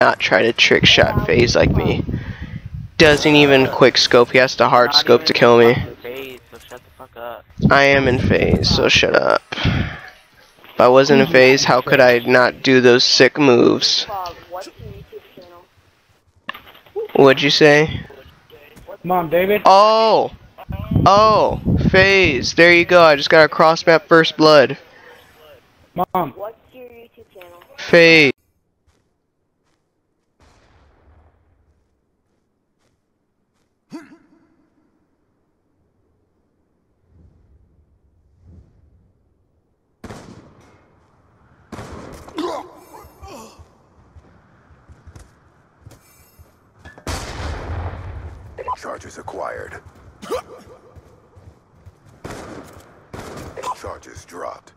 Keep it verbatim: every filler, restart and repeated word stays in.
not try to trick shot phase like me. Doesn't even quick scope, he has to hard scope to kill me. Phase, so shut the fuck up. I am in phase, so shut up. If I wasn't in phase, how could I not do those sick moves? What'd you say? Mom, David. Oh! Oh! Phase! There you go, I just got a cross map first blood. Mom. What's your YouTube channel? Phase. Charges acquired. Charges dropped.